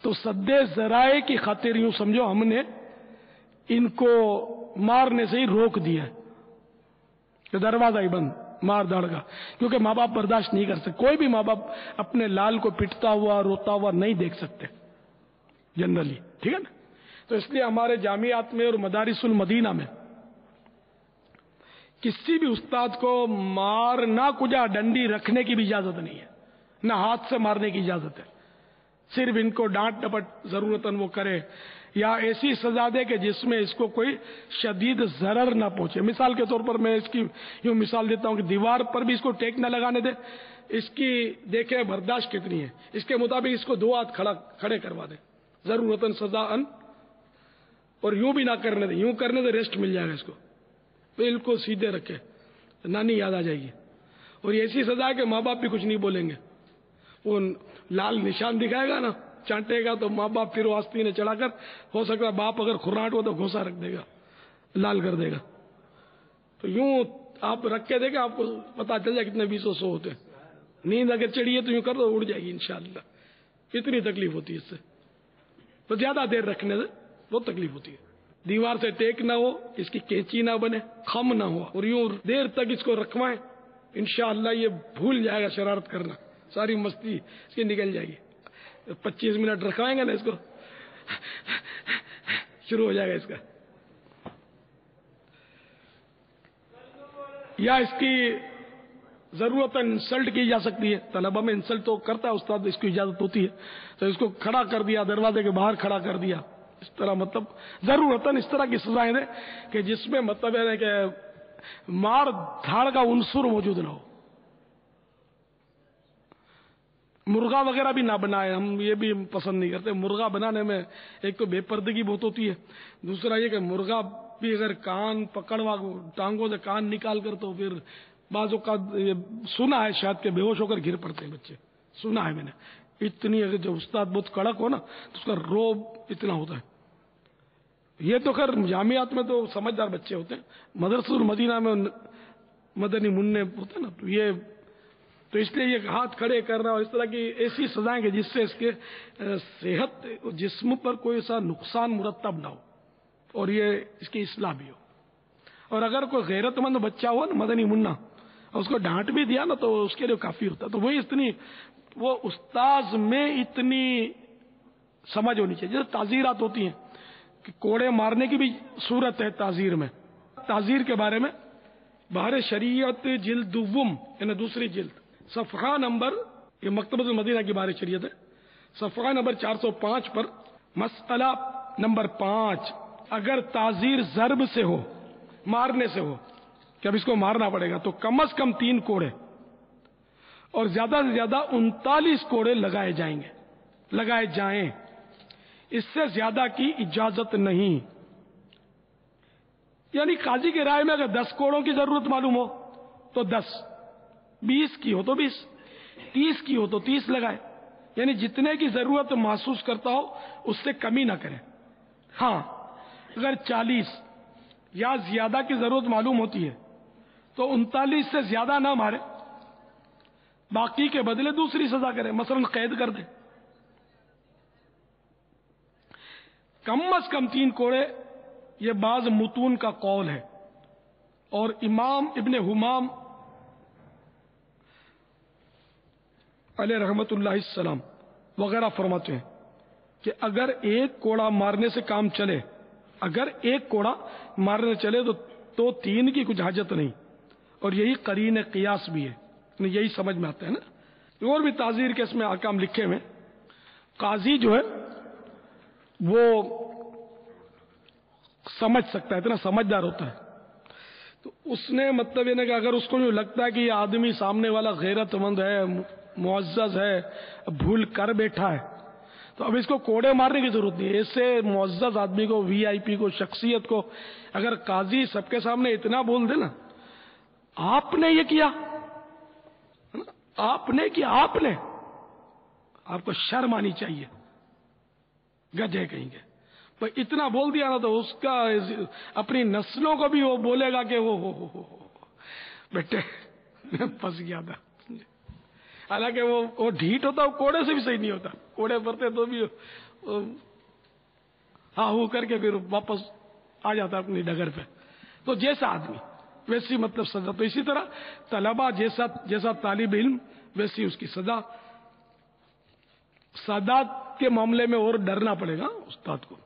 تو सद्दे ज़राए की खातिर यूं समझो हमने इनको मारने से ही रोक दिया कि दरवाजा ही बंद, मार दाड़ का, क्योंकि माँ बाप बर्दाश्त नहीं कर सकते। कोई भी माँ बाप अपने लाल को पिटता हुआ रोता हुआ नहीं देख सकते जनरली, ठीक है ना। तो इसलिए हमारे जामियात में और मदारिसुल मदीना में किसी भी उस्ताद को मारना कुजा डंडी रखने की भी इजाजत नहीं है, ना हाथ से मारने की इजाजत है। सिर्फ इनको डांट डपट जरूरतन वो करे या ऐसी सजा दे कि जिसमें इसको कोई शदीद जरर ना पहुंचे। मिसाल के तौर पर मैं इसकी यूं मिसाल देता हूं कि दीवार पर भी इसको टेक ना लगाने दे, इसकी देखे बर्दाश्त कितनी है, इसके मुताबिक इसको 2 हाथ खड़े करवा दे जरूरतन सजाअन, और यूं भी ना करने दे, यूं करने से रेस्ट मिल जाएगा इसको, बिल्कुल सीधे रखे, नानी याद आ जाएगी। और ऐसी सजा है कि माँ बाप भी कुछ नहीं बोलेंगे। वो लाल निशान दिखाएगा ना, चांटेगा, तो माँ बाप फिर आस्तीन ने चढ़ाकर, हो सकता है बाप अगर खुर्राट हो तो घोसा रख देगा, लाल कर देगा। तो यूं आप रख के देगा, आपको पता चल जाए कितने 20 होते हैं। नींद अगर चढ़ी है तो यूं कर दो, उड़ जाएगी इंशाअल्लाह। इतनी तकलीफ होती है इससे, तो ज्यादा देर रखने से बहुत तकलीफ होती है। दीवार से टेक ना हो, इसकी कैंची ना बने, खम ना हो, और यूं देर तक इसको रखवाएं, इंशाअल्लाह ये भूल जाएगा शरारत करना, सारी मस्ती इसकी निकल जाएगी। 25 मिनट रखवाएंगे ना इसको, शुरू हो जाएगा इसका। या इसकी जरूरत इंसल्ट की जा सकती है, तलबा में इंसल्ट तो करता है उस्ताद, इसको इजाजत होती है, तो इसको खड़ा कर दिया, दरवाजे के बाहर खड़ा कर दिया, इस तरह मतलब जरूरतन इस तरह की सजाएं दे कि जिसमें मतलब है कि मार धाड़ का उनसुर मौजूद ना हो। मुर्गा वगैरह भी ना बनाए, हम ये भी पसंद नहीं करते। मुर्गा बनाने में एक तो बेपर्दगी बहुत होती है, दूसरा ये कि मुर्गा भी अगर कान पकड़वा, टांगों से कान निकाल कर, तो फिर बाजों का सुना है शायद के बेहोश होकर गिर पड़ते हैं बच्चे, सुना है मैंने। इतनी अगर जो उस्ताद बहुत कड़क हो ना तो उसका रोब इतना होता है। ये तो खैर जामियात में तो समझदार बच्चे होते हैं, मदरसुल मदीना में मदनी मुन्ने होते हैं ना, तो ये तो इसलिए ये हाथ खड़े करना और इस तरह की ऐसी सजाएं कि जिससे इसके सेहत जिस्म पर कोई ऐसा नुकसान मुरतब ना हो और ये इसकी इस्लाह भी हो। और अगर कोई गैरतमंद बच्चा हो ना मदनी मुन्ना, और उसको डांट भी दिया ना तो उसके लिए काफी होता। तो वही इतनी वो उस्ताज में इतनी समझ होनी चाहिए। जैसे ताजीरात होती हैं कि कोड़े मारने की भी सूरत है ताजीर में। ताजीर के बारे में बाहर शरीयत जिल्द दुव्वम यानी दूसरी जिल्द सफ़हा नंबर, ये मकतबतुल मदीना की बाहर शरीयत है, सफ़हा नंबर 405 पर मसला नंबर 5, अगर ताजीर ज़र्ब से हो, मारने से हो कि अब इसको मारना पड़ेगा, तो कम से कम 3 कोड़े और ज्यादा से ज्यादा 39 कोड़े लगाए जाएं, इससे ज्यादा की इजाजत नहीं। यानी काजी की राय में अगर 10 कोड़ों की जरूरत मालूम हो तो 10, 20 की हो तो 20, 30 की हो तो 30 लगाए, यानी जितने की जरूरत महसूस करता हो उससे कमी ना करें। हाँ, अगर 40 या ज्यादा की जरूरत मालूम होती है तो 39 से ज्यादा ना मारे, बाकी के बदले दूसरी सजा करें, मसलन कैद कर दे। कम से कम 3 कोड़े, ये बाज मुतून का कौल है। और इमाम इब्ने हुमाम अलैहि रहमतुल्लाहि सलाम वगैरह फरमाते हैं कि अगर 1 कोड़ा मारने से काम चले, अगर 1 कोड़ा मारने चले तो 3 की कुछ हाजत नहीं। और यही करीन कियास भी है, यही समझ में आता है ना। और भी ताजीर के इसमें अहकाम लिखे हुए। काजी जो है वो समझ सकता है, इतना समझदार होता है, तो उसने मतलब ये ना कि अगर उसको जो लगता है कि ये आदमी सामने वाला गैरतमंद है, मुअज़्ज़ज़ है, भूल कर बैठा है, तो अब इसको कोड़े मारने की जरूरत नहीं है। इससे मुअज़्ज़ज़ आदमी को, वीआईपी को, शख्सियत को अगर काजी सबके सामने इतना बोल दे ना, आपने ये किया, आपने किया, आपको शर्म आनी चाहिए, गधे कहेंगे। तो इतना बोल दिया ना तो उसका अपनी नस्लों को भी वो बोलेगा कि हो बेटे मैं फंस गया था। حالانکہ وہ ڈھیٹ ہوتا، وہ کوڑے سے بھی صحیح نہیں ہوتا، کوڑے پڑتے تو بھی ہاں ہو کر کے پھر واپس آ جاتا اپنی ڈگر پہ. تو جیسا آدمی ویسی مطلب سزا. تو اسی طرح طلبا جیسا طالب علم ویسی اس کی سزا. سادات کے معاملے میں اور ڈرنا پڑے گا استاد کو.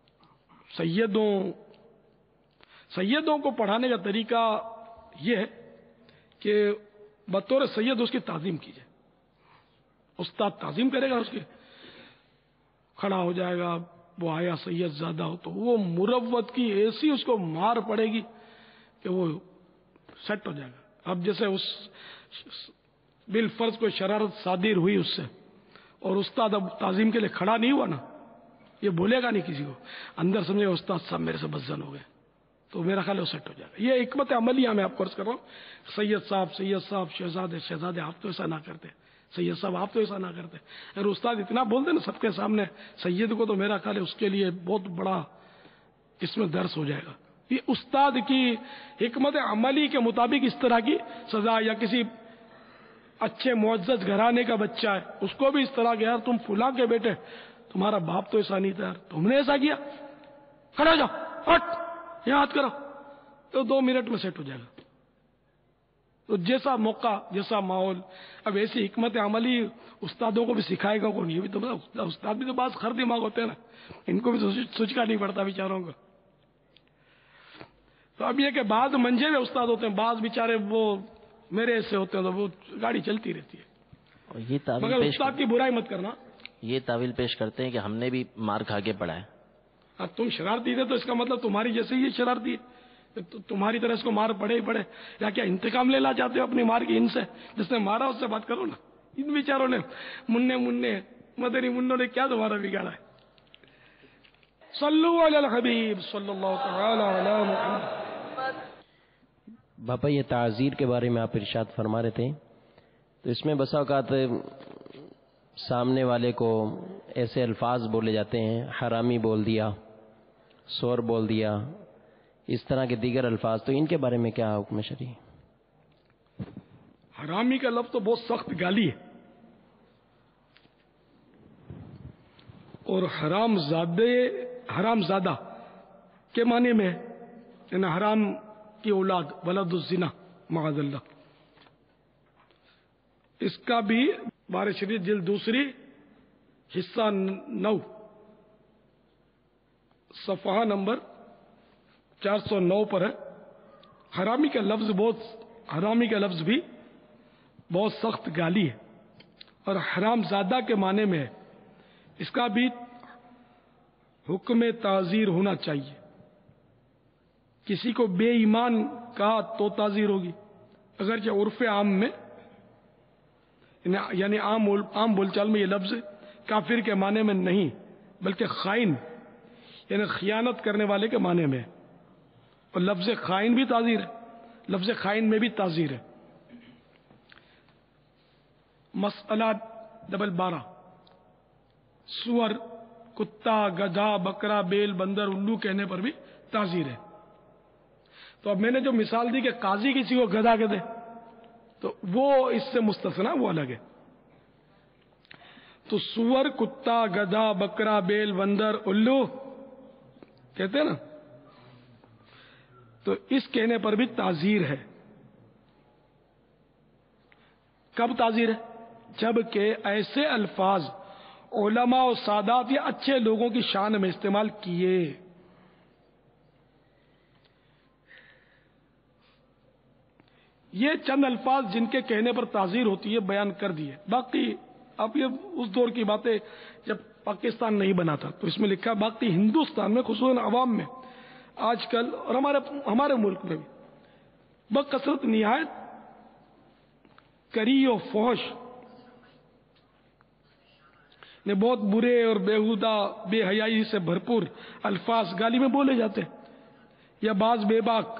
سیدوں کو پڑھانے کا طریقہ یہ ہے کہ بطور سید اس کی تعظیم کیجیے. استاد تعظیم کرے گا اس کی، کھڑا ہو جائے گا، وہ آیا سید زیادہ ہو تو وہ مروت کی ایسی اس کو مار پڑے گی کہ وہ سیٹ ہو جائے گا. اب جیسے اس بالفرض کوئی شرارت صادر ہوئی اس سے اور استاد اب تعظیم کے لیے کھڑا نہیں ہوا نا، یہ بولے گا نہیں کسی کو، اندر سمجھے گا استاد صاحب میرے سے بدزن ہو گئے، تو میرا خیال ہے وہ سیٹ ہو جائے گا. یہ حکمت عملیہ میں آپ کو عرض کر رہا ہوں. سید صاحب شہزادے آپ تو ایسا نہ کرتے، سید صاحب آپ تو ایسا نہ کرتے. اگر استاد اتنا بول دے نا سب کے سامنے سید کو، تو میرا خیال ہے اس کے لیے بہت بڑا اس میں درس ہو جائے گا. یہ استاد کی حکمت عملی کے مطابق اس طرح کی سزا. یا کسی اچھے معزز گھرانے کا بچہ ہے، اس کو بھی اس طرح کہ یار تم فلاں کے بیٹے، تمہارا باپ تو ایسا نہیں تھا یار، تم نے ایسا کیا، کھڑا جاؤ، ہٹ یاد کرو، تو 2 منٹ میں سیٹ ہو جائے گا. تو جیسا موقع، جیسا ماحول. اب ایسی حکمت عملی استادوں کو بھی سکھائے گا کون؟ یہ بھی تو استاد بھی تو بعض خر دماغ ہوتے ہیں نا، ان کو بھی تو سوچنا نہیں پڑتا بیچاروں کو. تو اب یہ کہ بعض منجے ہوئے استاد ہوتے ہیں، بعض بیچارے وہ میرے ایسے ہوتے ہیں، تو وہ گاڑی چلتی رہتی ہے. یہ مگر استاد کی برائی مت کرنا. یہ تعویل پیش کرتے ہیں کہ ہم نے بھی مار کھا کے پڑھا ہے. اب تم شرارتی تھے تو اس کا مطلب تمہاری جیسے ہی شرارتی ہے، تمہاری طرح اس کو مار پڑے ہی پڑے. یا کیا انتقام لینا چاہتے ہو اپنی مار کی؟ ان سے جس نے مارا اس سے بات کرو نا. ان بیچاروں نے مننے مدنی منوں نے کیا تمہارا بگاڑا ہے؟ صلو علی الحبیب صلی اللہ تعالی علی محمد. باپا یہ تعزیر کے بارے میں آپ ارشاد فرما رہے تھے، تو اس میں بسا اوقات سامنے والے کو ایسے الفاظ بولے جاتے ہیں، حرامی بول دیا، سور بول دیا، اس طرح کے دیگر الفاظ، تو ان کے بارے میں کیا حکم شرعی؟ حرامی کا لفظ تو بہت سخت گالی ہے، اور حرام زادہ کے معنی میں یعنی حرام کی اولاد، ولد الزنا معاذ اللہ. اس کا بھی بارہ شریف جلد 2 حصہ 9 صفحہ نمبر 409 پر ہے. حرامی کا لفظ بھی بہت سخت گالی ہے، اور حرام زادہ کے معنی میں ہے. اس کا بھی حکم تعزیر ہونا چاہیے. کسی کو بے ایمان کہا تو تعزیر ہوگی، اگرچہ عرف عام میں یعنی عام بول چال میں یہ لفظ کافر کے معنی میں نہیں بلکہ خائن یعنی خیانت کرنے والے کے معنی میں ہے. اور لفظ خائن بھی تعزیر ہے، لفظ خائن میں بھی تعزیر ہے. مسئلہ 12 سور، کتا، گدھا، بکرا، بیل، بندر، الو کہنے پر بھی تعزیر ہے. تو اب میں نے جو مثال دی کہ قاضی کسی کو گدھا کہہ دے تو وہ اس سے مستثنا، وہ الگ ہے. تو سور، کتا، گدھا، بکرا، بیل، بندر، الو کہتے ہیں نا، تو اس کہنے پر بھی تعزیر ہے. کب تعزیر ہے؟ جب کہ ایسے الفاظ علماء و سادات یا اچھے لوگوں کی شان میں استعمال کیے. یہ چند الفاظ جن کے کہنے پر تعزیر ہوتی ہے بیان کر دیے. باقی اب یہ اس دور کی باتیں جب پاکستان نہیں بنا تھا تو اس میں لکھا. باقی ہندوستان میں خصوصاً عوام میں آج کل اور ہمارے ملک میں بھی بکثرت نہایت کری و فحش نے بہت برے اور بےہودہ بے حیائی سے بھرپور الفاظ گالی میں بولے جاتے ہیں، یا بعض بے باک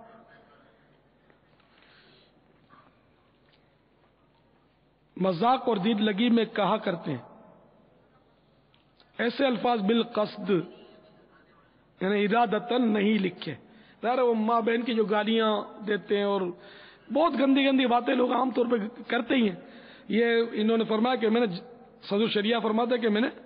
مذاق اور دید لگی میں کہا کرتے ہیں. ایسے الفاظ بالقصد یعنی ارادتاً نہیں لکھے. ظاہر ہے وہ ماں بہن کی جو گالیاں دیتے ہیں اور بہت گندی گندی باتیں لوگ عام طور پہ کرتے ہی ہیں، یہ انہوں نے فرمایا کہ میں نے صدر شریعہ فرماتا ہے کہ میں نے